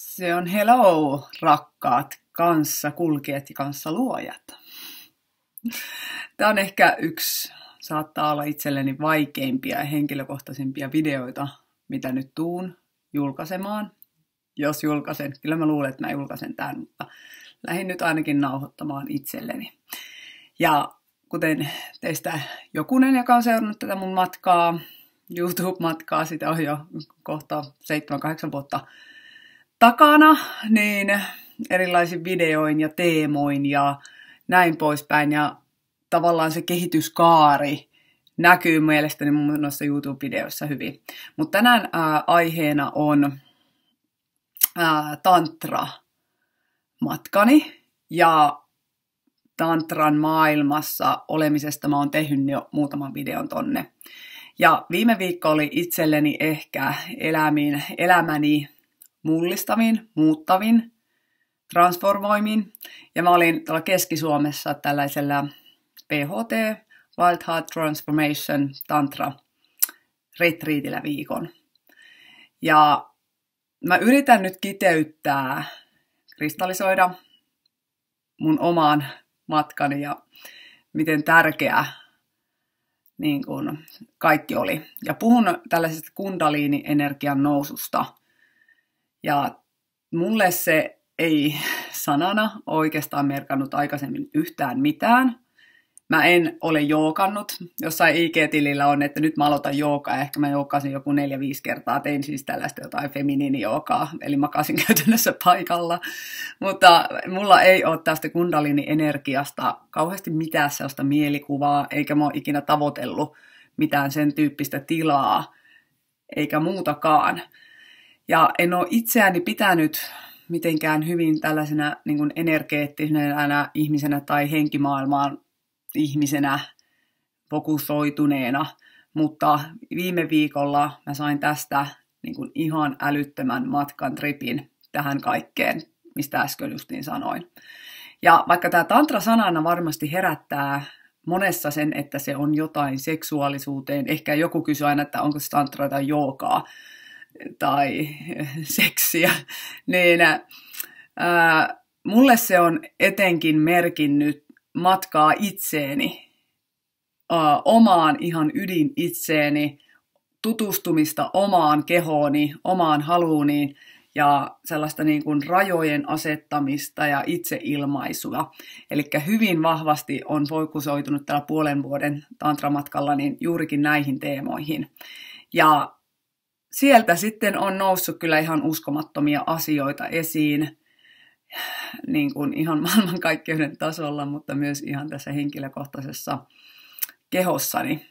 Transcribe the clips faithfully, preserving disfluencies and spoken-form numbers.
Se on hello, rakkaat kanssakulkijat ja kanssaluojat. Tämä on ehkä yksi, saattaa olla itselleni vaikeimpia ja henkilökohtaisimpia videoita, mitä nyt tuun julkaisemaan. Jos julkaisen, kyllä mä luulen, että mä julkaisen tämän, mutta lähdin nyt ainakin nauhoittamaan itselleni. Ja kuten teistä jokunen, joka on seurannut tätä mun matkaa, YouTube-matkaa, sitä on jo kohta seitsemän kahdeksan vuotta takana, niin erilaisin videoin ja teemoin ja näin poispäin. Ja tavallaan se kehityskaari näkyy mielestäni mun noissa YouTube-videoissa hyvin. Mutta tänään ää, aiheena on ää, tantra-matkani ja tantran maailmassa olemisesta mä oon tehnyt jo muutaman videon tonne. Ja viime viikko oli itselleni ehkä elämin, elämäni mullistavin, muuttavin, transformoimin. Ja mä olin tuolla Keski-Suomessa tällaisella P H T, Wild Heart Transformation Tantra retriitillä viikon. Ja mä yritän nyt kiteyttää, kristallisoida mun oman matkani ja miten tärkeä niin kuin kaikki oli. Ja puhun tällaisesta kundaliini-energian noususta. Ja mulle se ei sanana oikeastaan merkannut aikaisemmin yhtään mitään. Mä en ole jookannut. Jossain I G-tilillä on, että nyt mä aloitan joogaa. Ehkä mä jookasin joku neljä, viisi kertaa. Tein siis tällaista jotain feminiinijoogaa. Eli makasin käytännössä paikalla. Mutta mulla ei ole tästä kundalini-energiasta kauheasti mitään sellaista mielikuvaa. Eikä mä ole ikinä tavoitellut mitään sen tyyppistä tilaa. Eikä muutakaan. Ja en ole itseäni pitänyt mitenkään hyvin tällaisena niin kuin energeettisenä ihmisenä tai henkimaailmaan ihmisenä fokusoituneena, mutta viime viikolla mä sain tästä niin kuin ihan älyttömän matkan tripin tähän kaikkeen, mistä äsken justiin sanoin. Ja vaikka tämä tantra-sanana varmasti herättää monessa sen, että se on jotain seksuaalisuuteen, ehkä joku kysyy aina, että onko se tantra tai joogaa tai seksiä, niin ää, mulle se on etenkin merkinnyt matkaa itseeni, ää, omaan ihan ydin itseeni, tutustumista omaan kehooni, omaan haluuni ja sellaista niin kuin rajojen asettamista ja itseilmaisua. Eli hyvin vahvasti on fokusoitunut tällä puolen vuoden tantramatkalla niin juurikin näihin teemoihin. Ja sieltä sitten on noussut kyllä ihan uskomattomia asioita esiin, niin kuin ihan maailmankaikkeuden tasolla, mutta myös ihan tässä henkilökohtaisessa kehossani.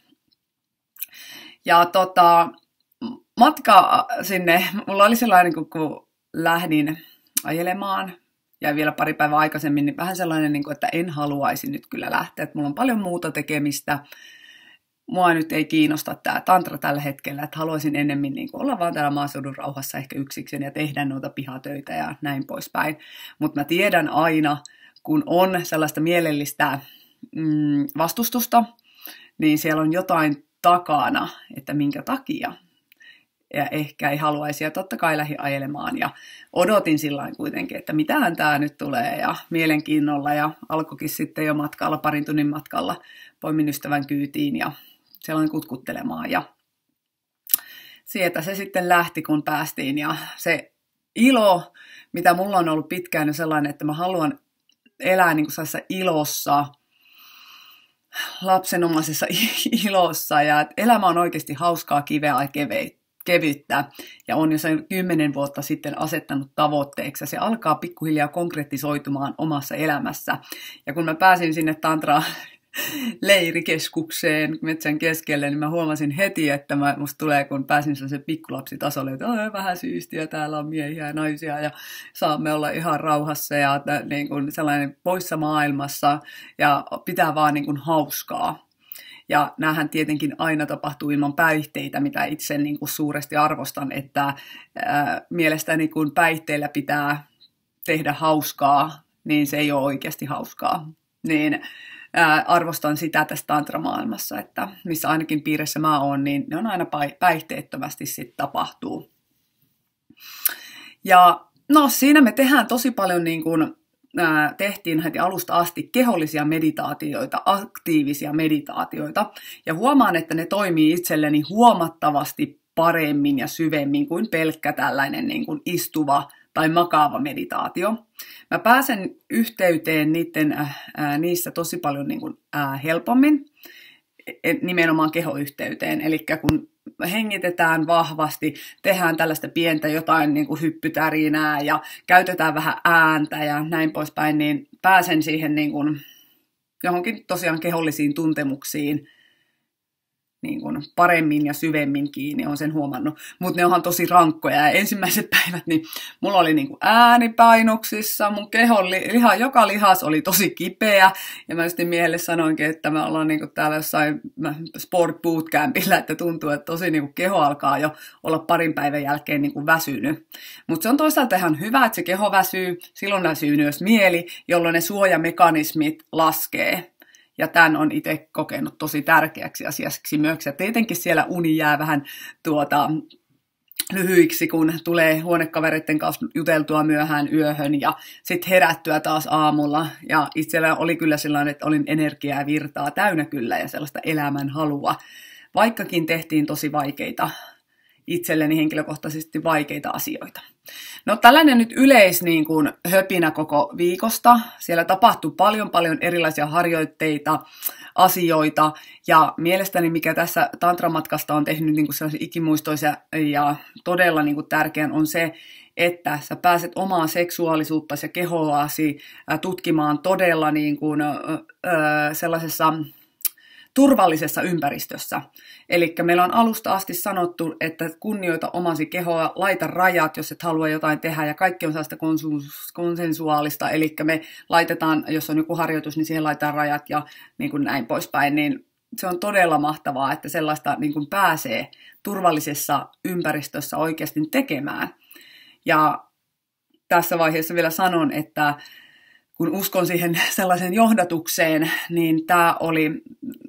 Ja tota, matka sinne, mulla oli sellainen, kun lähdin ajelemaan, ja vielä pari päivää aikaisemmin, niin vähän sellainen, että en haluaisi nyt kyllä lähteä, että mulla on paljon muuta tekemistä. Mua nyt ei kiinnosta tämä tantra tällä hetkellä, että haluaisin ennemmin niin olla vaan täällä maaseudun rauhassa ehkä yksikseen ja tehdä noita pihatöitä ja näin poispäin. Mutta mä tiedän aina, kun on sellaista mielellistä mm, vastustusta, niin siellä on jotain takana, että minkä takia. Ja ehkä ei haluaisi, ja totta kai lähdin ajelemaan ja odotin sillain kuitenkin, että mitähän tämä nyt tulee ja mielenkiinnolla ja alkoikin sitten jo matkalla, parin tunnin matkalla, poimin ystävän kyytiin ja sellainen kutkuttelemaan ja sieltä se sitten lähti, kun päästiin ja se ilo, mitä mulla on ollut pitkään jo sellainen, että mä haluan elää niin kuin sellaisessa ilossa, lapsenomaisessa ilossa ja että elämä on oikeasti hauskaa, kiveä ja kevyttä ja on jo sen kymmenen vuotta sitten asettanut tavoitteeksi ja se alkaa pikkuhiljaa konkretisoitumaan omassa elämässä ja kun mä pääsin sinne tantra leirikeskukseen metsän keskelle, niin mä huomasin heti, että mä, musta tulee, kun pääsin sellaisen pikkulapsitasolle, että on vähän siistiä, täällä on miehiä ja naisia ja saamme olla ihan rauhassa ja niin kuin sellainen poissa maailmassa ja pitää vaan niin kuin hauskaa. Ja näähän tietenkin aina tapahtuu ilman päihteitä, mitä itse niin kuin suuresti arvostan, että ää, mielestäni kun päihteillä pitää tehdä hauskaa, niin se ei ole oikeasti hauskaa. Niin Ää, arvostan sitä tässä tantramaailmassa, että missä ainakin piirissä mä oon, niin ne on aina päihteettömästi sitten tapahtuu. Ja No siinä me tehdään tosi paljon niin kuin ää, tehtiin heti alusta asti kehollisia meditaatioita, aktiivisia meditaatioita. Ja huomaan, että ne toimii itselleni huomattavasti paremmin ja syvemmin kuin pelkkä tällainen niin kuin istuva tai makaava meditaatio. Mä pääsen yhteyteen niiden, ää, niissä tosi paljon niin kuin, ää, helpommin, nimenomaan kehoyhteyteen. Eli kun hengitetään vahvasti, tehdään tällaista pientä jotain niin kuin hyppytärinää ja käytetään vähän ääntä ja näin poispäin, niin pääsen siihen niin kuin johonkin tosiaan kehollisiin tuntemuksiin niin kuin paremmin ja syvemmin kiinni, on sen huomannut. Mutta ne onhan tosi rankkoja. Ja ensimmäiset päivät, niin mulla oli niin kuin äänipainoksissa, mun kehon liha, joka lihas oli tosi kipeä. Ja mä just miehelle sanoinkin, että me ollaan niin kuin täällä jossain sport bootcampilla, että tuntuu, että tosi niin kuin keho alkaa jo olla parin päivän jälkeen niin kuin väsynyt. Mutta se on toisaalta ihan hyvä, että se keho väsyy, silloin väsyy myös mieli, jolloin ne suojamekanismit laskee. Ja tämän on itse kokenut tosi tärkeäksi asiaksi myös. Ja tietenkin siellä uni jää vähän tuota, lyhyiksi, kun tulee huonekavereiden kanssa juteltua myöhään yöhön ja sitten herättyä taas aamulla. Ja itsellä oli kyllä sellainen, että olin energiaa ja virtaa täynnä kyllä ja sellaista elämän halua. Vaikkakin tehtiin tosi vaikeita, itselleni henkilökohtaisesti vaikeita asioita. No tällainen nyt yleis niin kuin höpinä koko viikosta. Siellä tapahtuu paljon paljon erilaisia harjoitteita, asioita. Ja mielestäni mikä tässä tantramatkasta on tehnyt niin kuin sellaisia ikimuistoisia ja todella niin kuin tärkeän on se, että sä pääset omaa seksuaalisuuttasi ja kehoasi tutkimaan todella niin kuin, öö, sellaisessa turvallisessa ympäristössä. Eli meillä on alusta asti sanottu, että kunnioita omasi kehoa, laita rajat, jos et halua jotain tehdä, ja kaikki on sellaista konsensuaalista, eli me laitetaan, jos on joku harjoitus, niin siihen laitetaan rajat ja niin kuin näin poispäin, niin se on todella mahtavaa, että sellaista niin kuin pääsee turvallisessa ympäristössä oikeasti tekemään. Ja tässä vaiheessa vielä sanon, että kun uskon siihen sellaisen johdatukseen, niin tämä oli,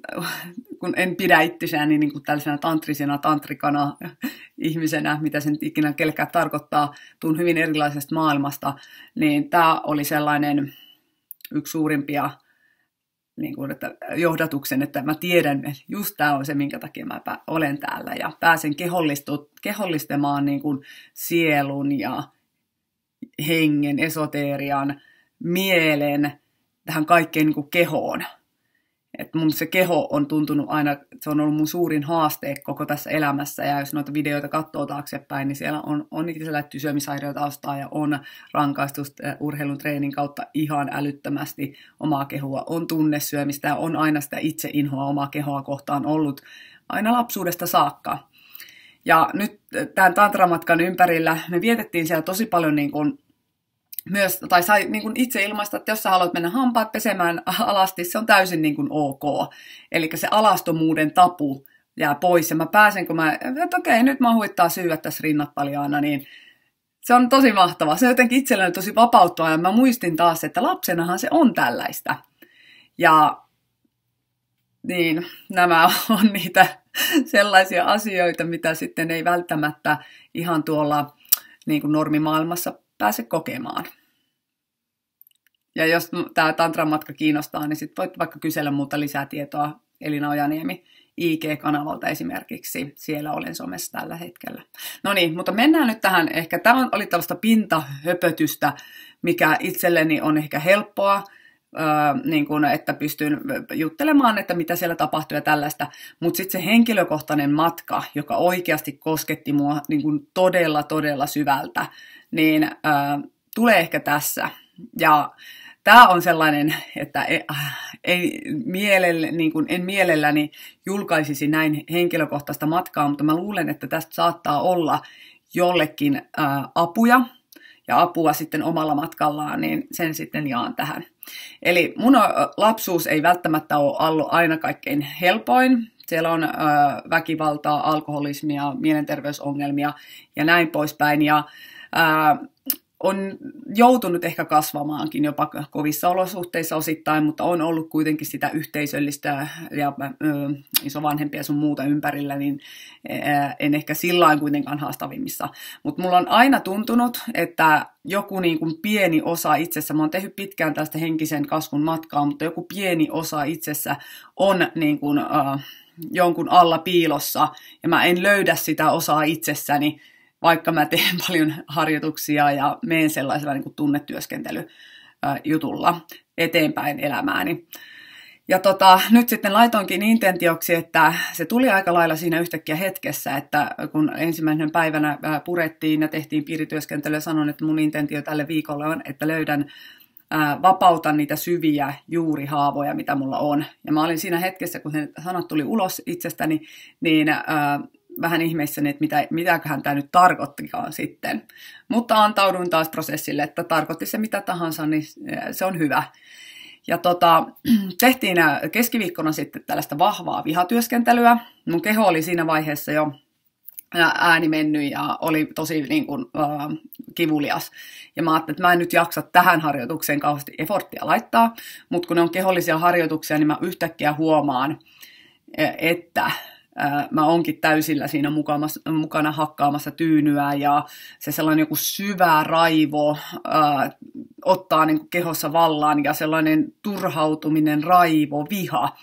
kun en pidä itseäni niin kuin tällaisena tantrisena, tantrikana, ihmisenä, mitä sen ikinä kellekään tarkoittaa, tuun hyvin erilaisesta maailmasta, niin tämä oli sellainen yksi suurimpia niin kuin, että johdatuksen, että mä tiedän, että just tämä on se, minkä takia mä olen täällä, ja pääsen kehollistamaan niin kuin sielun ja hengen, esoterian, mielen, tähän kaikkeen niin kuin kehoon. Et mun se keho on tuntunut aina, se on ollut mun suurin haaste koko tässä elämässä, ja jos noita videoita katsoo taaksepäin, niin siellä on, on niitä lätty syömishäiriötaustaa ja on rankaistusta urheilun treenin kautta ihan älyttömästi omaa kehoa, on tunnesyömistä ja on aina sitä itse inhoa omaa kehoa kohtaan ollut aina lapsuudesta saakka. Ja nyt tämän tantramatkan ympärillä me vietettiin siellä tosi paljon niin kuin myös, tai sai niin kuin itse ilmaista, että jos sä haluat mennä hampaat pesemään alasti, se on täysin niin kuin ok. Eli se alastomuuden tapu jää pois, ja mä pääsen, kun mä, että okei, nyt mä huittaa syyä tässä rinnat paljaana, niin se on tosi mahtavaa. Se on jotenkin itselleni tosi vapauttavaa, ja mä muistin taas, että lapsenahan se on tällaista. Ja niin, nämä on niitä sellaisia asioita, mitä sitten ei välttämättä ihan tuolla niin kuin normimaailmassa pääse kokemaan. Ja jos tämä tantramatka kiinnostaa, niin sitten voit vaikka kysellä muuta lisää tietoa Elina Ojaniemi I G-kanavalta esimerkiksi. Siellä olen somessa tällä hetkellä. No niin, mutta mennään nyt tähän. Ehkä tämä oli tällaista pintahöpötystä, mikä itselleni on ehkä helppoa, Öö, niin kun, että pystyn juttelemaan, että mitä siellä tapahtuu ja tällaista. Mutta sitten se henkilökohtainen matka, joka oikeasti kosketti mua niin kun todella, todella syvältä, niin öö, tulee ehkä tässä. Ja tämä on sellainen, että ei, ei mielellä, niin kun en mielelläni julkaisisi näin henkilökohtaista matkaa, mutta mä luulen, että tästä saattaa olla jollekin öö, apuja, ja apua sitten omalla matkallaan, niin sen sitten jaan tähän. Eli mun lapsuus ei välttämättä ole ollut aina kaikkein helpoin. Siellä on ö, väkivaltaa, alkoholismia, mielenterveysongelmia ja näin poispäin. Ja ö, on joutunut ehkä kasvamaankin jopa kovissa olosuhteissa osittain, mutta on ollut kuitenkin sitä yhteisöllistä ja ö, isovanhempia sun muuta ympärillä, niin en ehkä sillain kuitenkaan haastavimmissa. Mutta mulla on aina tuntunut, että joku niin kuin pieni osa itsessä, mä oon tehnyt pitkään tästä henkisen kasvun matkaa, mutta joku pieni osa itsessä on niin kuin, äh, jonkun alla piilossa, ja mä en löydä sitä osaa itsessäni, vaikka mä teen paljon harjoituksia ja menen sellaisella niin kuin tunnetyöskentelyjutulla eteenpäin elämääni. Ja tota, nyt sitten laitoinkin intentioksi, että se tuli aika lailla siinä yhtäkkiä hetkessä, että kun ensimmäisenä päivänä purettiin ja tehtiin piirityöskentelyä, sanon, että mun intentio tälle viikolle on, että löydän, ää, vapautan niitä syviä juurihaavoja, mitä mulla on. Ja mä olin siinä hetkessä, kun ne sanat tuli ulos itsestäni, niin ää, vähän ihmeissäni, että mitä, mitäköhän tämä nyt tarkoittikaan sitten. Mutta antauduin taas prosessille, että tarkoitti se mitä tahansa, niin se on hyvä. Ja tota, tehtiin keskiviikkona sitten tällaista vahvaa vihatyöskentelyä. Mun keho oli siinä vaiheessa jo ääni mennyt ja oli tosi niin kuin, äh, kivulias. Ja mä ajattelin, että mä en nyt jaksa tähän harjoitukseen kauheasti efforttia laittaa, mutta kun ne on kehollisia harjoituksia, niin mä yhtäkkiä huomaan, että mä oonkin täysillä siinä mukana hakkaamassa tyynyä ja se sellainen joku syvä raivo ää, ottaa niin kuin kehossa vallan ja sellainen turhautuminen, raivo, viha.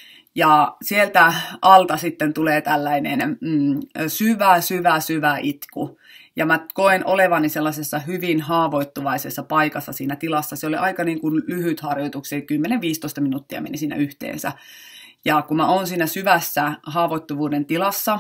Ja sieltä alta sitten tulee tällainen mm, syvä, syvä, syvä itku. Ja mä koen olevani sellaisessa hyvin haavoittuvaisessa paikassa siinä tilassa. Se oli aika niin kuin lyhyt harjoituksia, kymmenen viisitoista minuuttia meni siinä yhteensä. Ja kun mä oon siinä syvässä haavoittuvuuden tilassa,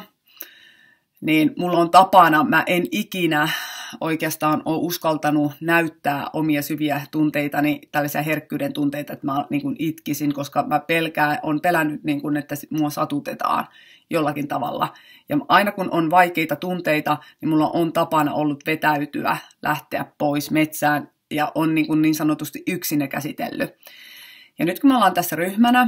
niin mulla on tapana, mä en ikinä oikeastaan ole uskaltanut näyttää omia syviä tunteitani, tällaisia herkkyyden tunteita, että mä niin kuin itkisin, koska mä pelkään, on pelännyt, niin kuin, että mua satutetaan jollakin tavalla. Ja aina kun on vaikeita tunteita, niin mulla on tapana ollut vetäytyä, lähteä pois metsään ja on niin, kuin niin sanotusti yksin ne käsitellyt. Ja nyt kun me ollaan tässä ryhmänä,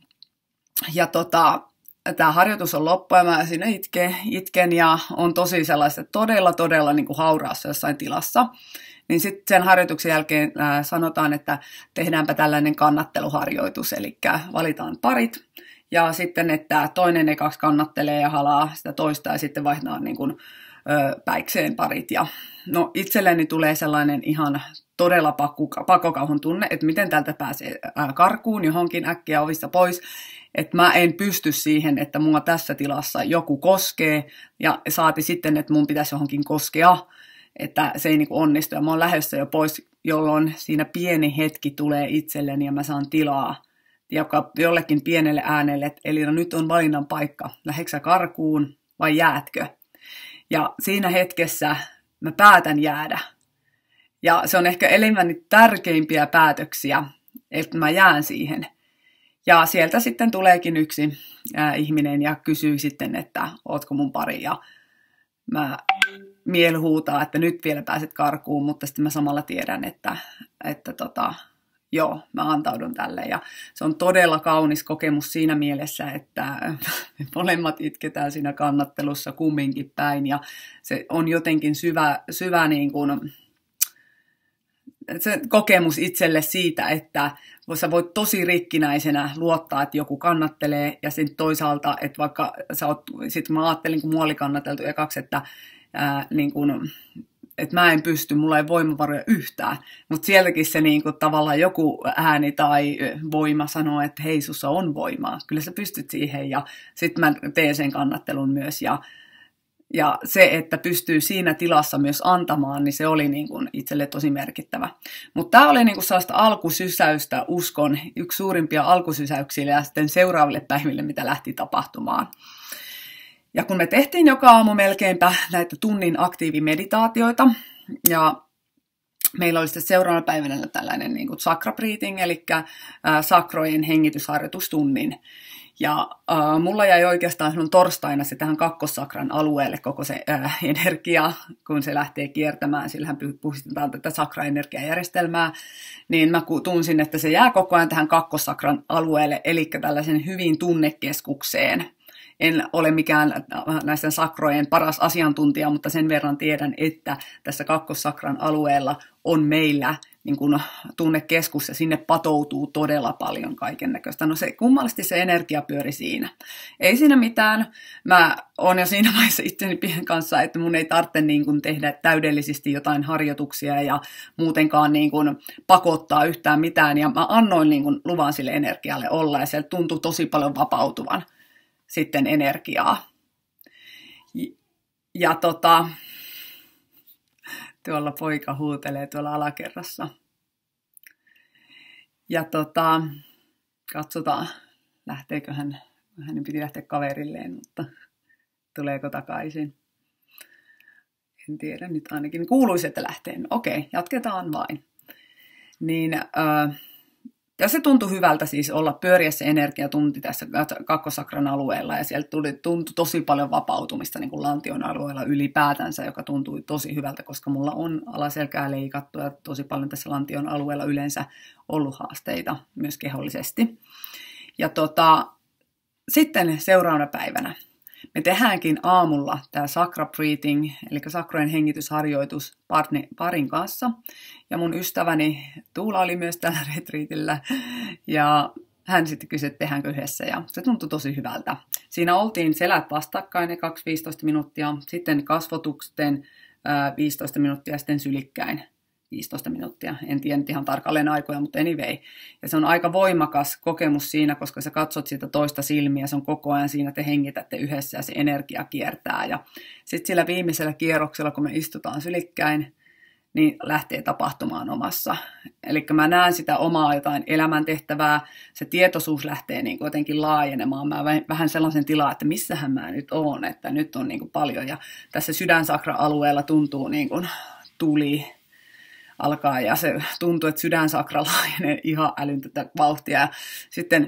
ja tota, tämä harjoitus on loppu ja mä siinä itken, itken ja on tosi sellaista todella, todella niin kuin hauraassa jossain tilassa. Niin sitten sen harjoituksen jälkeen ää, sanotaan, että tehdäänpä tällainen kannatteluharjoitus, eli valitaan parit. Ja sitten, että toinen ne kaksi kannattelee ja halaa sitä toista ja sitten vaihdetaan niin kuin, ö, päikseen parit. Ja no itselleni tulee sellainen ihan todella pakokauhun tunne, että miten täältä pääsee ää, karkuun johonkin äkkiä ovista pois. Että mä en pysty siihen, että mua tässä tilassa joku koskee ja saati sitten, että mun pitäisi johonkin koskea, että se ei niinku onnistu. Ja mä oon lähdössä jo pois, jolloin siinä pieni hetki tulee itselleni ja mä saan tilaa joka jollekin pienelle äänelle, että eli no nyt on valinnan paikka, lähdetkö karkuun vai jäätkö? Ja siinä hetkessä mä päätän jäädä. Ja se on ehkä elämäni tärkeimpiä päätöksiä, että mä jään siihen. Ja sieltä sitten tuleekin yksi ää, ihminen ja kysyy sitten, että ootko mun pari. Ja mä mieli huutaa, että nyt vielä pääset karkuun, mutta sitten mä samalla tiedän, että, että tota, joo, mä antaudun tälle. Ja se on todella kaunis kokemus siinä mielessä, että me molemmat itketään siinä kannattelussa kumminkin päin. Ja se on jotenkin syvä, syvä niin kuin, se kokemus itselle siitä, että sä voit tosi rikkinäisenä luottaa, että joku kannattelee, ja sitten toisaalta, että vaikka sä oot, sit mä ajattelin, kun mua oli kannateltu ekaksi, että, ää, niin kun, että mä en pysty, mulla ei voimavaroja yhtään, mutta sieltäkin se niin kun, tavallaan joku ääni tai voima sanoo, että hei, sussa on voimaa, kyllä sä pystyt siihen, ja sitten mä teen sen kannattelun myös, ja Ja se, että pystyy siinä tilassa myös antamaan, niin se oli niin kuin itselle tosi merkittävä. Mutta tämä oli niin kuin sellaista alkusysäystä, uskon, yksi suurimpia alkusysäyksiä ja sitten seuraaville päiville, mitä lähti tapahtumaan. Ja kun me tehtiin joka aamu melkeinpä näitä tunnin aktiivimeditaatioita, ja meillä oli sitten seuraavana päivänä tällainen niin kuin chakra breathing, eli sakrojen hengitysharjoitustunnin. Ja äh, mulla jäi oikeastaan sinun torstaina se tähän kakkossakran alueelle koko se äh, energia, kun se lähtee kiertämään, sillähän puhutaan tätä sakraenergiajärjestelmää, niin mä tunsin, että se jää koko ajan tähän kakkossakran alueelle, eli tällaisen hyvin tunnekeskukseen. En ole mikään näistä sakrojen paras asiantuntija, mutta sen verran tiedän, että tässä kakkossakran alueella on meillä niin kuin tunnekeskus ja sinne patoutuu todella paljon kaikennäköistä. No se kummallisesti se energia pyöri siinä. Ei siinä mitään. Mä oon jo siinä vaiheessa itseni pienen kanssa, että mun ei tarvitse niin kuin tehdä täydellisesti jotain harjoituksia ja muutenkaan niin kuin pakottaa yhtään mitään. Ja mä annoin niin kuin luvan sille energialle olla ja sieltä tuntui tosi paljon vapautuvan sitten energiaa. Ja, ja tota... Tuolla poika huutelee tuolla alakerrassa. Ja tota, katsotaan, lähteekö hän, hänen piti lähteä kaverilleen, mutta tuleeko takaisin. En tiedä, nyt ainakin kuuluisi, että lähtee. No, okei, jatketaan vain. Niin, äh, ja se tuntui hyvältä siis olla pyöriä se energiatunti tässä kakkosakran alueella ja sieltä tuli, tuntui tosi paljon vapautumista niin kuin lantion alueella ylipäätänsä, joka tuntui tosi hyvältä, koska mulla on alaselkää leikattu ja tosi paljon tässä lantion alueella yleensä ollut haasteita myös kehollisesti. Ja tota, sitten seuraavana päivänä me tehdäänkin aamulla tämä sakra breathing, eli sakrojen hengitysharjoitus parin kanssa. Ja mun ystäväni Tuula oli myös tällä retriitillä. Ja hän sitten kysyi, että tehdäänkö yhdessä. Ja se tuntui tosi hyvältä. Siinä oltiin selät vastakkain ne kaksi viisitoista minuuttia. Sitten kasvotuksen viisitoista minuuttia ja sitten sylikkäin viisitoista minuuttia. En tiedä nyt ihan tarkalleen aikoja, mutta anyway. Ja se on aika voimakas kokemus siinä, koska sä katsot sitä toista silmiä, se on koko ajan siinä, te hengitätte yhdessä ja se energia kiertää. Ja sitten sillä viimeisellä kierroksella, kun me istutaan sylikkäin, niin lähtee tapahtumaan omassa. Eli mä näen sitä omaa jotain elämäntehtävää, se tietoisuus lähtee niin kuin jotenkin laajenemaan. Mä vähän sellaisen tilaa, että missähän mä nyt oon, että nyt on niin kuin paljon. Ja tässä sydänsakra-alueella tuntuu niin kuin tuli alkaa ja se tuntuu, että sydänsakra laajenee ihan älytöntä vauhtia. Ja sitten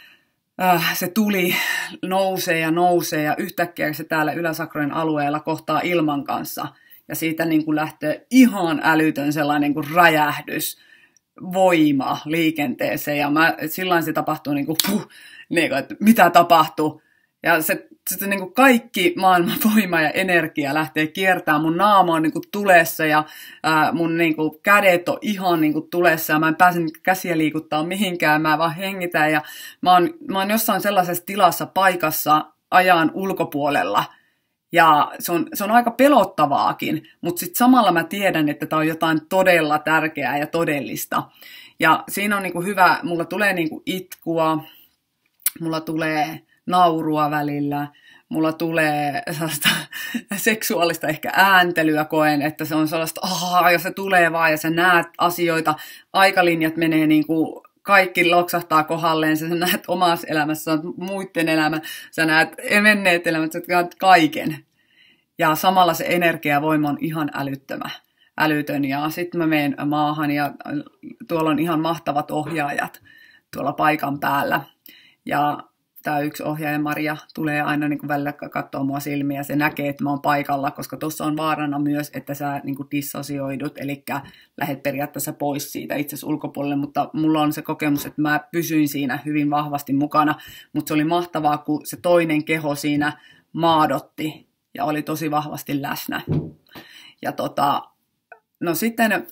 äh, se tuli nousee ja nousee ja yhtäkkiä se täällä yläsakrojen alueella kohtaa ilman kanssa. Ja siitä niin kuin lähtee ihan älytön sellainen niin kuin räjähdys, voima liikenteeseen. Ja mä, silloin se tapahtuu, niin kuin, puh, niin kuin, että mitä tapahtuu. Ja se, se niin kuin kaikki maailman voima ja energia lähtee kiertämään. Mun naama on niin kuin tulessa ja ää, mun niin kuin kädet on ihan niin kuin tulessa. Ja mä en pääse käsiä liikuttaa mihinkään. Mä vaan hengitän. Ja mä oon, mä oon jossain sellaisessa tilassa paikassa ajan ulkopuolella. Ja se on, se on aika pelottavaakin, mutta sitten samalla mä tiedän, että tämä on jotain todella tärkeää ja todellista. Ja siinä on niinku hyvä, mulla tulee niinku itkua, mulla tulee naurua välillä, mulla tulee sellaista seksuaalista ehkä ääntelyä koen, että se on sellaista, ahaa, ja se tulee vaan ja sä näet asioita, aikalinjat menee niinku, kaikki loksahtaa kohdalleen, sä näet omassa elämässä, sä näet muiden elämän, sä näet menneet elämät, sä näet kaiken. Ja samalla se energiavoima on ihan älyttömä, älytön. Ja sitten mä menen maahan ja tuolla on ihan mahtavat ohjaajat tuolla paikan päällä. Ja tämä yksi ohjaaja Maria tulee aina niin kuin välillä katsoa mua silmiä. Se näkee, että mä oon paikalla, koska tuossa on vaarana myös, että sä niin kuin dissosioidut, eli lähdet periaatteessa pois siitä itse ulkopuolelle. Mutta mulla on se kokemus, että mä pysyin siinä hyvin vahvasti mukana. Mutta se oli mahtavaa, kun se toinen keho siinä maadotti ja oli tosi vahvasti läsnä. Ja tota, no sitten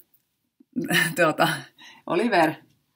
tuota, Oliver,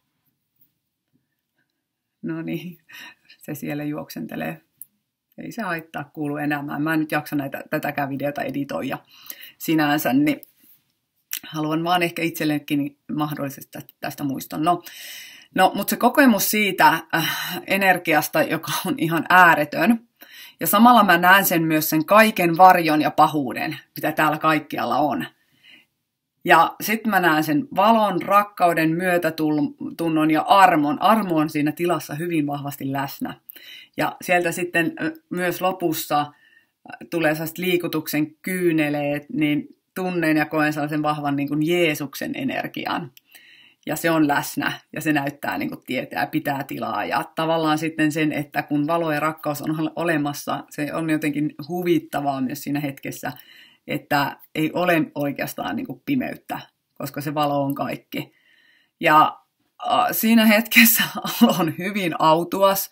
no niin, se siellä juoksentelee. Ei se haittaa, kuulu enää. Mä en nyt jaksa näitä, tätäkään videota editoida sinänsä, niin haluan vaan ehkä itsellekin mahdollisesti tästä muiston. No, no mutta se kokemus siitä äh, energiasta, joka on ihan ääretön, ja samalla mä näen sen myös sen kaiken varjon ja pahuuden, mitä täällä kaikkialla on. Ja sitten mä näen sen valon, rakkauden, myötätunnon ja armon. Armo on siinä tilassa hyvin vahvasti läsnä. Ja sieltä sitten myös lopussa tulee sellaiset liikutuksen kyyneleet, niin tunnen ja koen sellaisen vahvan niin kuin Jeesuksen energian. Ja se on läsnä ja se näyttää niin kuin tietää ja pitää tilaa. Ja tavallaan sitten sen, että kun valo ja rakkaus on olemassa, se on jotenkin huvittavaa myös siinä hetkessä, että ei ole oikeastaan niin kuin pimeyttä, koska se valo on kaikki. Ja äh, siinä hetkessä on hyvin autuas.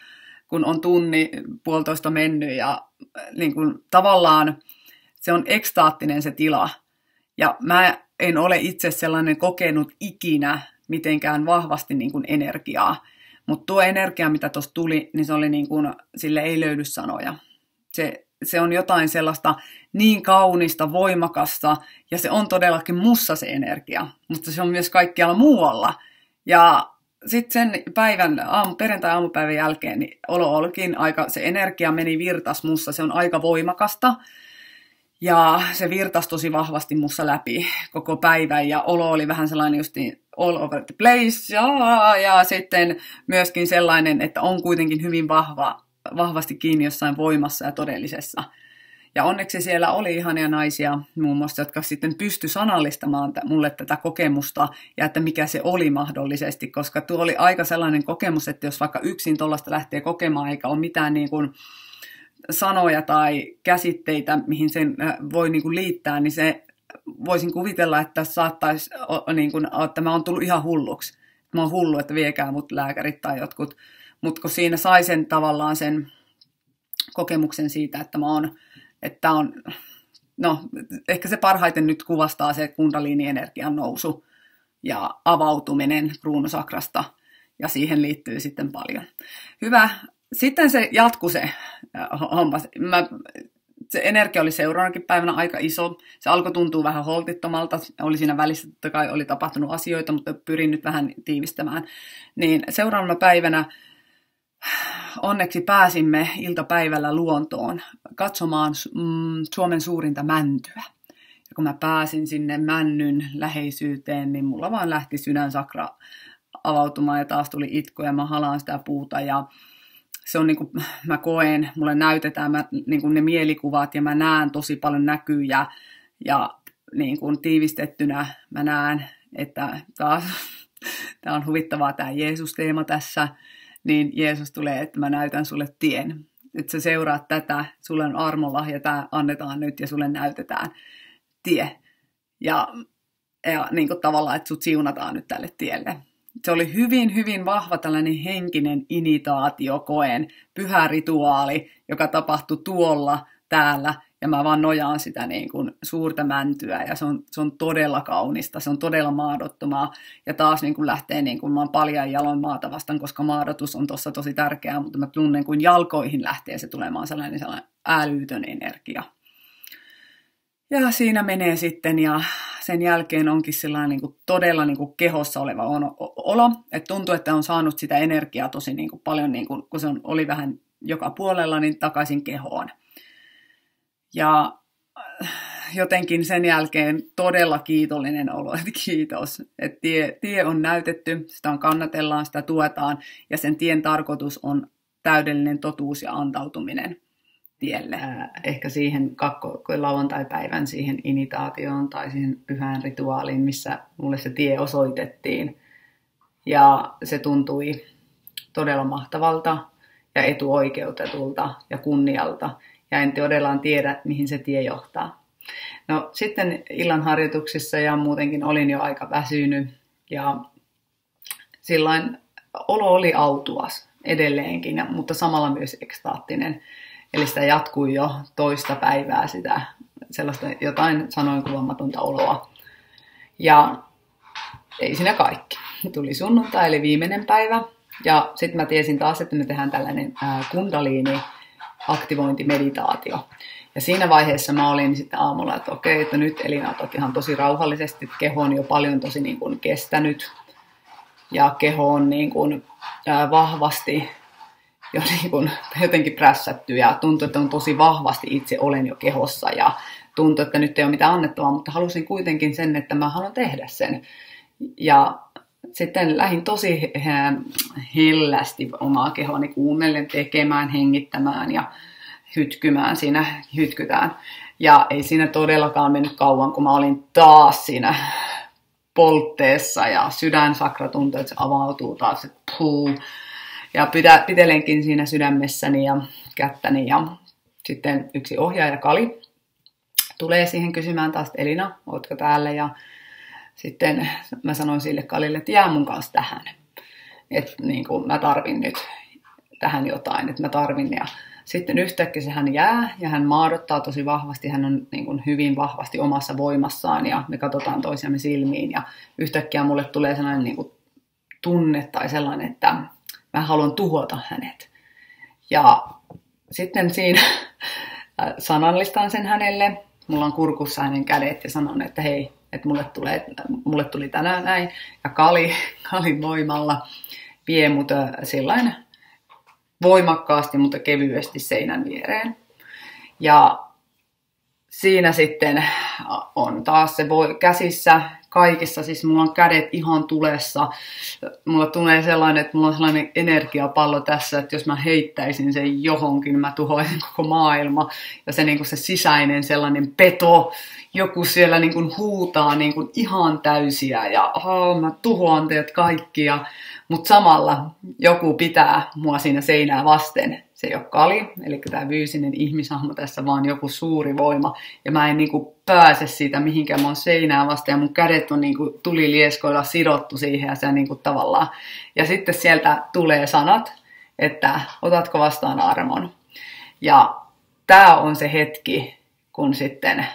kun on tunni, puolitoista mennyt ja niin kuin, tavallaan se on ekstaattinen se tila. Ja mä en ole itse sellainen kokenut ikinä mitenkään vahvasti niin kuin energiaa. Mutta tuo energia, mitä tuossa tuli, niin se oli niin kuin, sille ei löydy sanoja. Se, se on jotain sellaista niin kaunista, voimakasta, ja se on todellakin mussa se energia, mutta se on myös kaikkialla muualla. Ja sitten sen päivän, aamu, perjantai-aamupäivän jälkeen, niin olo olikin aika, se energia meni virtas mussa, se on aika voimakasta. Ja se virtasi tosi vahvasti mussa läpi koko päivän ja olo oli vähän sellainen just all over the place. Ja, ja sitten myöskin sellainen, että on kuitenkin hyvin vahva, vahvasti kiinni jossain voimassa ja todellisessa. Ja onneksi siellä oli ihania naisia muun muassa, jotka sitten pystyi sanallistamaan mulle tätä kokemusta ja että mikä se oli mahdollisesti, koska tuo oli aika sellainen kokemus, että jos vaikka yksin tuollaista lähtee kokemaan eikä ole mitään niin kuin sanoja tai käsitteitä, mihin sen voi niin kuin liittää, niin se voisin kuvitella, että saattaisi, niin kuin, että mä oon tullut ihan hulluksi. Mä oon hullu, että viekää mut lääkärit tai jotkut. Mutta kun siinä sai sen tavallaan sen kokemuksen siitä, että mä oon, että on, no ehkä se parhaiten nyt kuvastaa se kundaliini-energian nousu ja avautuminen kruunusakrasta ja siihen liittyy sitten paljon. Hyvä. Sitten se jatkui se homma. Mä, se energia oli seuraavanakin päivänä aika iso. Se alkoi tuntua vähän holtittomalta. Oli siinä välissä, totta kai oli tapahtunut asioita, mutta pyrin nyt vähän tiivistämään. Niin seuraavana päivänä onneksi pääsimme iltapäivällä luontoon katsomaan mm, Suomen suurinta mäntyä. Ja kun mä pääsin sinne männyn läheisyyteen, niin mulla vaan lähti sydänsakra avautumaan ja taas tuli itku ja mä halaan sitä puuta ja se on niin kuin, mä koen, mulle näytetään mä, niin kuin ne mielikuvat ja mä näen tosi paljon näkyjä ja niin kuin tiivistettynä mä näen, että taas tämä on huvittavaa tämä Jeesus-teema tässä, niin Jeesus tulee, että mä näytän sulle tien. Että sä seuraat tätä, sulle on armolahja, tämä annetaan nyt ja sulle näytetään tie. Ja, ja niin kuin tavallaan, että sut siunataan nyt tälle tielle. Se oli hyvin, hyvin vahva tällainen henkinen initaatio koen, pyhä rituaali, joka tapahtui tuolla, täällä, ja mä vaan nojaan sitä niin kuin suurta mäntyä, ja se on, se on todella kaunista, se on todella maadottomaa, ja taas niin kuin lähtee, niin kuin mä oon paljain jaloin maata vastaan, koska maadotus on tuossa tosi tärkeää, mutta mä tunnen, kun jalkoihin lähtee se tulemaan sellainen, sellainen älytön energia. Ja siinä menee sitten, ja sen jälkeen onkin sellainen niin kuin todella niin kuin kehossa oleva olo, että tuntuu, että on saanut sitä energiaa tosi niin kuin paljon, niin kuin, kun se on, oli vähän joka puolella, niin takaisin kehoon. Ja jotenkin sen jälkeen todella kiitollinen olo, että kiitos, että tie, tie on näytetty, sitä on kannatellaan, sitä tuetaan, ja sen tien tarkoitus on täydellinen totuus ja antautuminen tielle. Ehkä siihen kakko, lauantai-päivän siihen initaatioon tai siihen pyhään rituaaliin, missä mulle se tie osoitettiin. Ja se tuntui todella mahtavalta ja etuoikeutetulta ja kunnialta. Ja en todellaan tiedä, mihin se tie johtaa. No sitten illan harjoituksissa ja muutenkin olin jo aika väsynyt. Ja sillain olo oli autuas edelleenkin, mutta samalla myös ekstaattinen. Eli sitä jatkui jo toista päivää sitä sellaista jotain sanoin kuvaamatonta oloa. Ja ei siinä kaikki. Tuli sunnuntai eli viimeinen päivä. Ja sitten mä tiesin taas, että me tehdään tällainen ää, kundaliini-aktivointimeditaatio. Ja siinä vaiheessa mä olin sitten aamulla, että okei, että nyt Elina otat ihan tosi rauhallisesti. Keho on jo paljon tosi niin kuin kestänyt. Ja keho on niin kuin, ää, vahvasti jo niin kuin jotenkin prässätty ja tuntuu, että on tosi vahvasti itse olen jo kehossa ja tuntuu, että nyt ei ole mitään annettavaa, mutta halusin kuitenkin sen, että mä haluan tehdä sen. Ja sitten lähdin tosi hellästi omaa kehoani kuunnellen tekemään, hengittämään ja hytkymään siinä, hytkytään. Ja ei siinä todellakaan mennyt kauan, kun mä olin taas siinä poltteessa ja sydänsakra tuntui, että se avautuu taas, että puu. Ja pitelenkin siinä sydämessäni ja kättäni ja sitten yksi ohjaaja Kali tulee siihen kysymään taas, että Elina, ootko täällä? Ja sitten mä sanoin sille Kalille, että jää mun kanssa tähän. Että niin kuin mä tarvin nyt tähän jotain, että mä tarvin. Ja sitten yhtäkkiä se hän jää ja hän maadottaa tosi vahvasti, hän on niin kuin hyvin vahvasti omassa voimassaan ja me katsotaan toisiamme silmiin ja yhtäkkiä mulle tulee sellainen niin kuin tunne tai sellainen, että mä haluan tuhota hänet. Ja sitten siinä sanallistan sen hänelle, mulla on kurkussa hänen kädet ja sanon, että hei, että mulle, tulee, mulle tuli tänään näin ja Kali, Kalin voimalla vie mut sillain voimakkaasti, mutta kevyesti seinän viereen. Ja siinä sitten on taas se voi käsissä kaikissa, siis mulla on kädet ihan tulessa. Mulla tulee sellainen, että mulla on sellainen energiapallo tässä, että jos mä heittäisin sen johonkin, mä tuhoaisin koko maailma. Ja se, niin kuin se sisäinen sellainen peto, joku siellä niin kuin huutaa niin kuin ihan täysiä ja oh, mä tuhoan teidät kaikki. Mutta samalla joku pitää mua siinä seinää vasten. Se ei ole Kali, eli tämä fyysinen ihmishahmo tässä, vaan joku suuri voima. Ja mä en niinku pääse siitä mihinkään, mä oon seinää vasten ja mun kädet on niinku tulilieskoilla sidottu siihen ja se niinku tavallaan. Ja sitten sieltä tulee sanat, että otatko vastaan armon. Ja tää on se hetki, kun sitten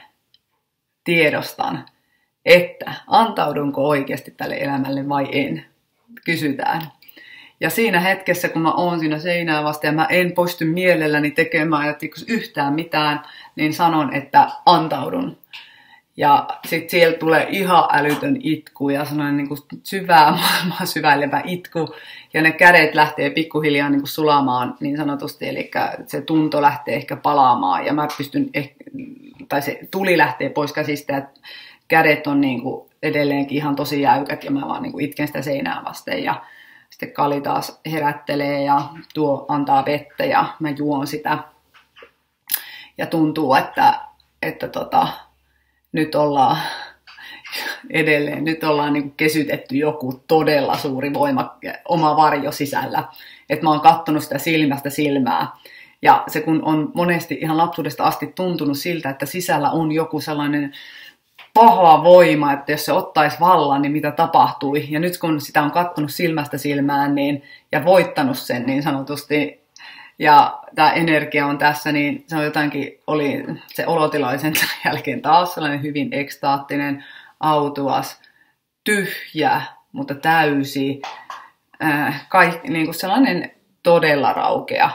tiedostan, että antaudunko oikeasti tälle elämälle vai en. Kysytään. Ja siinä hetkessä, kun mä oon siinä seinää vasta ja mä en pysty mielelläni tekemään yhtään mitään, niin sanon, että antaudun. Ja sitten siellä tulee ihan älytön itku ja sellainen niin kuin syvää maailmaa syväilevä itku. Ja ne kädet lähtee pikkuhiljaa niin kuin sulamaan niin sanotusti, eli se tunto lähtee ehkä palaamaan. Ja mä pystyn, tai se tuli lähtee pois käsistä, että kädet on niin kuin edelleenkin ihan tosi jäykät ja mä vaan niin kuin itken sitä seinää vasten. Ja sitten Kali taas herättelee ja tuo antaa vettä ja mä juon sitä. Ja tuntuu, että, että tota, nyt ollaan edelleen, nyt ollaan niin kuin kesytetty joku todella suuri voima, oma varjo sisällä. Että mä oon kattonut sitä silmästä silmää. Ja se kun on monesti ihan lapsuudesta asti tuntunut siltä, että sisällä on joku sellainen paha voima, että jos se ottaisi vallan, niin mitä tapahtui. Ja nyt kun sitä on kattonut silmästä silmään niin, ja voittanut sen niin sanotusti, ja tämä energia on tässä, niin se on jotainkin, oli se olotila sen jälkeen taas sellainen hyvin ekstaattinen, autuas, tyhjä, mutta täysi, äh, kaikki, niin kuin sellainen todella raukea.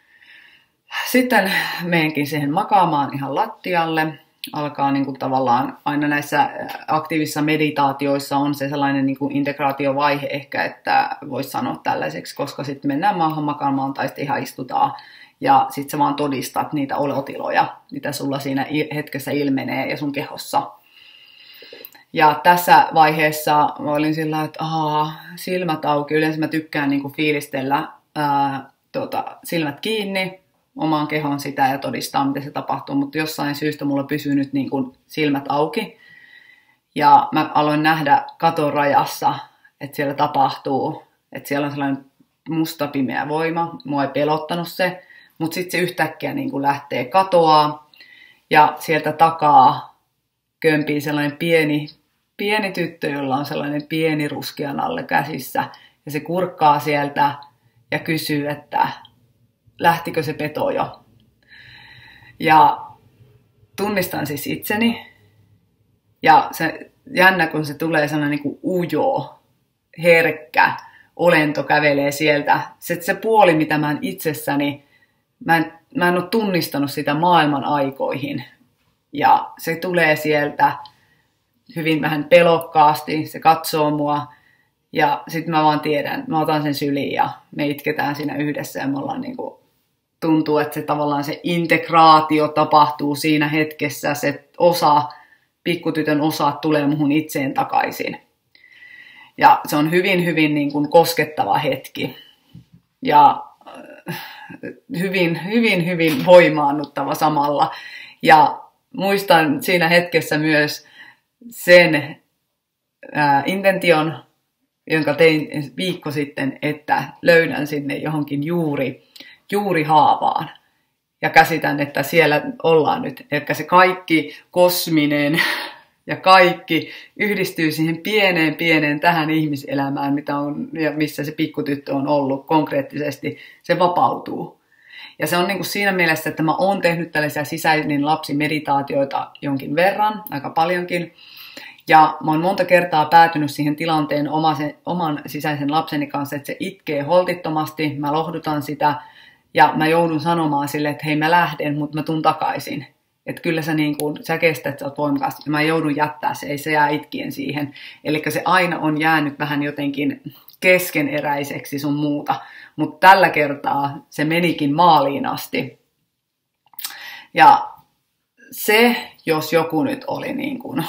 Sitten menenkin siihen makaamaan ihan lattialle. Alkaa niin kuin tavallaan aina näissä aktiivisissa meditaatioissa on se sellainen niin kuin integraatiovaihe ehkä, että voisi sanoa tällaiseksi, koska sitten mennään maahan makaamaan tai sitten ihan istutaan ja sitten sä vaan todistat niitä olotiloja, mitä sulla siinä hetkessä ilmenee ja sun kehossa. Ja tässä vaiheessa mä olin sillä, että ahaa, silmät auki. Yleensä mä tykkään niin kuin fiilistellä ää, tuota, silmät kiinni omaan kehon sitä ja todistaa, miten se tapahtuu, mutta jossain syystä mulla pysyy nyt niin kuin silmät auki. Ja mä aloin nähdä katon rajassa, että siellä tapahtuu, että siellä on sellainen musta pimeä voima. Mua ei pelottanut se, mutta sitten se yhtäkkiä niin kuin lähtee katoaa ja sieltä takaa kömpii sellainen pieni, pieni tyttö, jolla on sellainen pieni ruskea nalle käsissä. Ja se kurkkaa sieltä ja kysyy, että lähtikö se peto jo. Ja tunnistan siis itseni. Ja se jännä, kun se tulee sellainen niin kuin ujo, herkkä olento kävelee sieltä. Se, se puoli, mitä mä en itsessäni, mä en, mä en ole tunnistanut sitä maailman aikoihin. Ja se tulee sieltä hyvin vähän pelokkaasti, se katsoo mua. Ja sitten mä vaan tiedän, mä otan sen syliin ja me itketään siinä yhdessä ja me ollaan niin kuin, tuntuu, että se tavallaan se integraatio tapahtuu siinä hetkessä, se osa, pikkutytön osa tulee muhun itseen takaisin. Ja se on hyvin, hyvin niin kuin koskettava hetki. Ja hyvin, hyvin, hyvin voimaannuttava samalla. Ja muistan siinä hetkessä myös sen ää, intention, jonka tein viikko sitten, että löydän sinne johonkin juuri, juuri haavaan. Ja käsitän, että siellä ollaan nyt. Eli se kaikki kosminen ja kaikki yhdistyy siihen pieneen pieneen tähän ihmiselämään, mitä on, ja missä se pikkutyttö on ollut konkreettisesti, se vapautuu. Ja se on niin kuin siinä mielessä, että mä oon tehnyt tällaisia sisäinen lapsimeditaatioita jonkin verran, aika paljonkin. Ja mä oon monta kertaa päätynyt siihen tilanteen oman, oman sisäisen lapseni kanssa, että se itkee holtittomasti, mä lohdutan sitä ja mä joudun sanomaan sille, että hei mä lähden, mutta mä tuun takaisin. Että kyllä sä, niin kun, sä kestät, sä oot voimakas ja mä joudun jättää se, ei se jää itkien siihen. Eli se aina on jäänyt vähän jotenkin keskeneräiseksi sun muuta, mutta tällä kertaa se menikin maaliin asti. Ja se, jos joku nyt oli niin kuin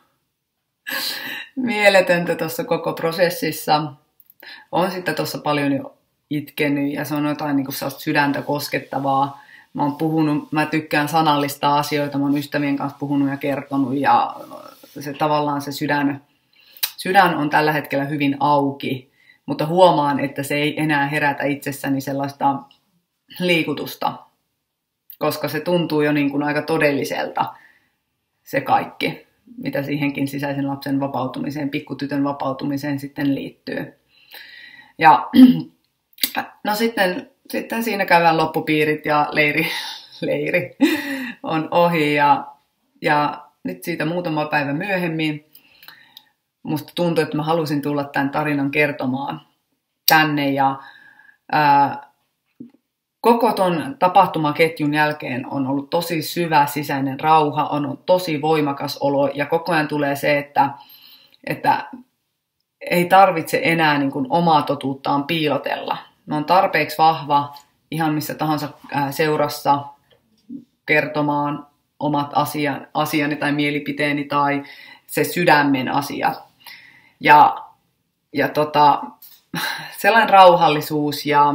mieletöntä tuossa koko prosessissa, on sitten tuossa paljon jo itkenyt ja se on jotain niin kuin sydäntä koskettavaa. Mä oon puhunut, mä tykkään sanallistaa asioita, mä oon ystävien kanssa puhunut ja kertonut ja se tavallaan se sydän, sydän on tällä hetkellä hyvin auki, mutta huomaan, että se ei enää herätä itsessäni sellaista liikutusta, koska se tuntuu jo niin kuin aika todelliselta se kaikki, mitä siihenkin sisäisen lapsen vapautumiseen, pikkutytön vapautumiseen sitten liittyy. Ja no sitten, sitten siinä käydään loppupiirit ja leiri, leiri on ohi ja, ja nyt siitä muutama päivä myöhemmin musta tuntui, että mä halusin tulla tämän tarinan kertomaan tänne ja ää, koko ton tapahtumaketjun jälkeen on ollut tosi syvä sisäinen rauha, on ollut tosi voimakas olo ja koko ajan tulee se, että, että ei tarvitse enää niin kuin omaa totuuttaan piilotella. Mä oon tarpeeksi vahva ihan missä tahansa seurassa kertomaan omat asian, asiani tai mielipiteeni tai se sydämen asia. Ja, ja tota, sellainen rauhallisuus ja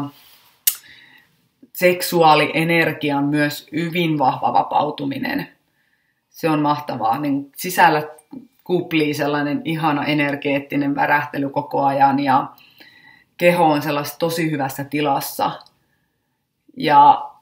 seksuaalienergian myös hyvin vahva vapautuminen. Se on mahtavaa. Niin sisällä kuplii sellainen ihana energeettinen värähtely koko ajan ja keho on sellaisessa tosi hyvässä tilassa ja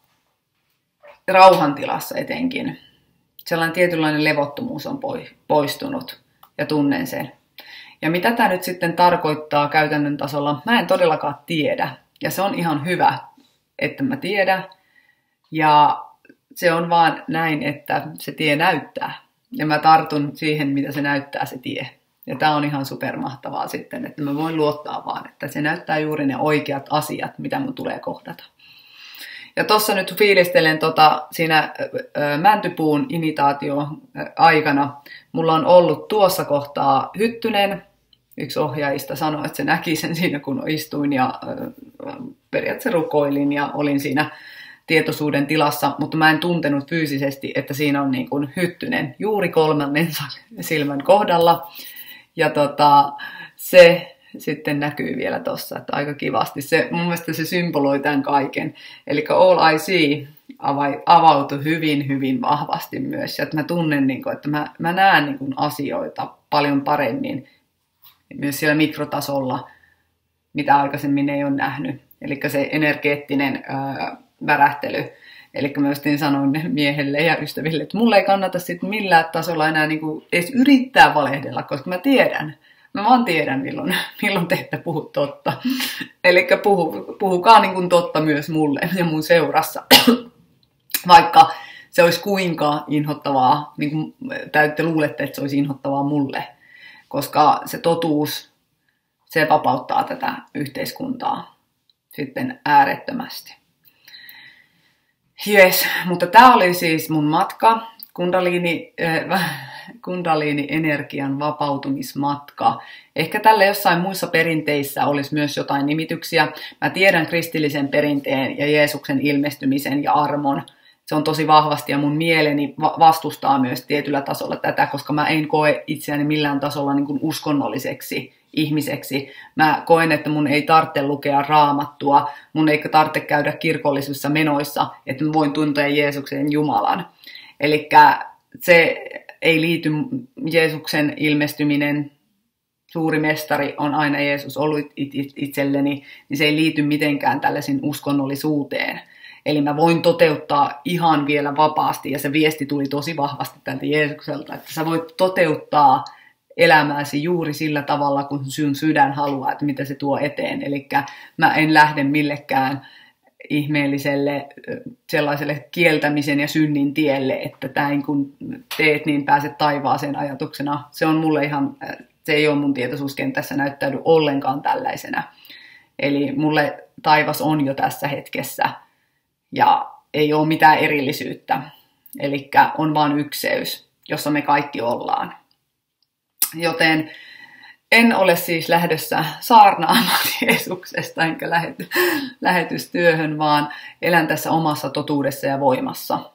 rauhan tilassa etenkin. Sellainen tietynlainen levottomuus on poistunut ja tunnen sen. Ja mitä tämä nyt sitten tarkoittaa käytännön tasolla, mä en todellakaan tiedä. Ja se on ihan hyvä, että mä tiedän. Ja se on vaan näin, että se tie näyttää. Ja mä tartun siihen, mitä se näyttää se tie. Ja tää on ihan supermahtavaa sitten, että mä voin luottaa vaan, että se näyttää juuri ne oikeat asiat, mitä mun tulee kohdata. Ja tossa nyt fiilistelen tota, siinä ö, mäntypuun initaatio aikana. Mulla on ollut tuossa kohtaa Hyttynen. Yksi ohjaajista sanoi, että se näki sen siinä, kun istuin ja ö, periaatteessa rukoilin ja olin siinä tietoisuuden tilassa, mutta mä en tuntenut fyysisesti, että siinä on niin kuin Hyttynen juuri kolmannen silmän kohdalla. Ja tota, se sitten näkyy vielä tuossa, että aika kivasti. Se, mun mielestä se symboloi tämän kaiken. Eli All I See avautui hyvin, hyvin vahvasti myös. Ja että mä tunnen, niin kuin, että mä, mä näen niin kuin asioita paljon paremmin myös siellä mikrotasolla, mitä aikaisemmin ei ole nähnyt. Eli se energeettinen ää, värähtely. Eli mä just sanoin miehelle ja ystäville, että mulle ei kannata sitten millään tasolla enää niin kuin edes yrittää valehdella, koska mä tiedän. Mä vaan tiedän, milloin, milloin te ette puhu totta. Eli puhu, puhukaa niin kuin totta myös mulle ja mun seurassa. Vaikka se olisi kuinka inhottavaa, niin kuin te luulette, että se olisi inhottavaa mulle. Koska se totuus, se vapauttaa tätä yhteiskuntaa sitten äärettömästi. Jes, mutta tämä oli siis mun matka, kundaliini, äh, kundaliini-energian vapautumismatka. Ehkä tällä jossain muissa perinteissä olisi myös jotain nimityksiä. Mä tiedän kristillisen perinteen ja Jeesuksen ilmestymisen ja armon. Se on tosi vahvasti ja mun mieleni vastustaa myös tietyllä tasolla tätä, koska mä en koe itseäni millään tasolla niin kuin uskonnolliseksi ihmiseksi. Mä koen, että mun ei tarvitse lukea raamattua, mun ei tarvitse käydä kirkollisissa menoissa, että mä voin tuntea Jeesuksen Jumalan. Eli se ei liity Jeesuksen ilmestyminen, suuri mestari on aina Jeesus ollut itselleni, niin se ei liity mitenkään tällaisiin uskonnollisuuteen. Eli mä voin toteuttaa ihan vielä vapaasti, ja se viesti tuli tosi vahvasti tältä Jeesukselta, että sä voit toteuttaa elämääsi juuri sillä tavalla, kun sun sydän haluaa, että mitä se tuo eteen. Eli mä en lähde millekään ihmeelliselle sellaiselle kieltämisen ja synnin tielle, että näin kun teet, niin pääset taivaaseen ajatuksena. Se on mulle ihan, se ei ole mun tietoisuuskentässä näyttäydy ollenkaan tällaisena. Eli mulle taivas on jo tässä hetkessä ja ei ole mitään erillisyyttä. Eli on vain ykseys, jossa me kaikki ollaan. Joten en ole siis lähdössä saarnaamaan Jeesuksesta enkä lähety, lähetystyöhön, vaan elän tässä omassa totuudessa ja voimassa.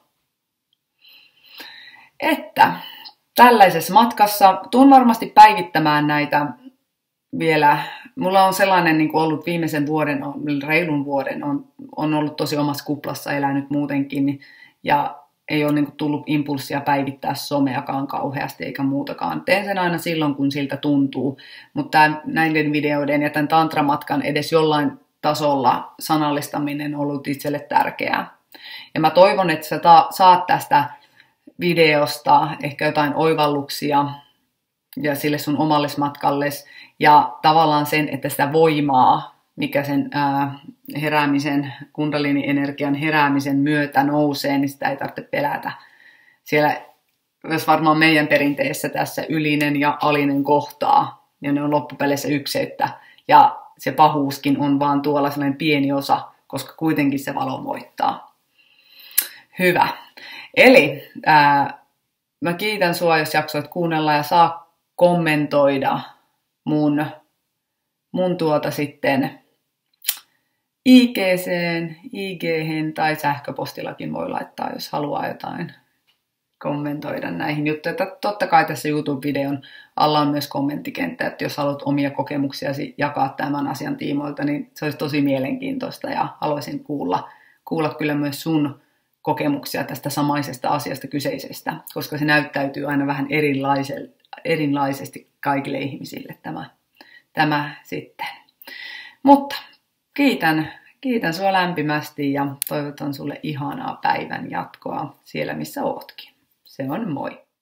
Että tällaisessa matkassa tuun varmasti päivittämään näitä vielä. Mulla on sellainen niin kuin ollut viimeisen vuoden, reilun vuoden, on, on ollut tosi omassa kuplassa elänyt muutenkin ja ei ole niin kuin tullut impulssia päivittää someakaan kauheasti eikä muutakaan. Teen sen aina silloin, kun siltä tuntuu, mutta näiden videoiden ja tämän tantramatkan edes jollain tasolla sanallistaminen on ollut itselle tärkeää. Ja mä toivon, että sä ta- saat tästä videosta ehkä jotain oivalluksia ja sille sun omalle matkalles ja tavallaan sen, että sitä voimaa, mikä sen ää, heräämisen, kundalini-energian heräämisen myötä nousee, niin sitä ei tarvitse pelätä. Siellä myös varmaan meidän perinteessä tässä ylinen ja alinen kohtaa, ja ne on loppupeleissä ykseyttä. Ja se pahuuskin on vaan tuolla sellainen pieni osa, koska kuitenkin se valo voittaa. Hyvä. Eli ää, mä kiitän sua, jos jaksoit kuunnella ja saa kommentoida mun, mun tuota sitten I G:seen, I G:hen tai sähköpostillakin voi laittaa, jos haluaa jotain kommentoida näihin juttuihin. Totta kai tässä YouTube-videon alla on myös kommenttikenttä, että jos haluat omia kokemuksiasi jakaa tämän asian tiimoilta, niin se olisi tosi mielenkiintoista ja haluaisin kuulla, kuulla kyllä myös sun kokemuksia tästä samaisesta asiasta kyseisestä, koska se näyttäytyy aina vähän erilaisesti kaikille ihmisille tämä, tämä sitten. Mutta kiitän, kiitän sua lämpimästi ja toivotan sulle ihanaa päivän jatkoa siellä, missä ootkin. Se on moi!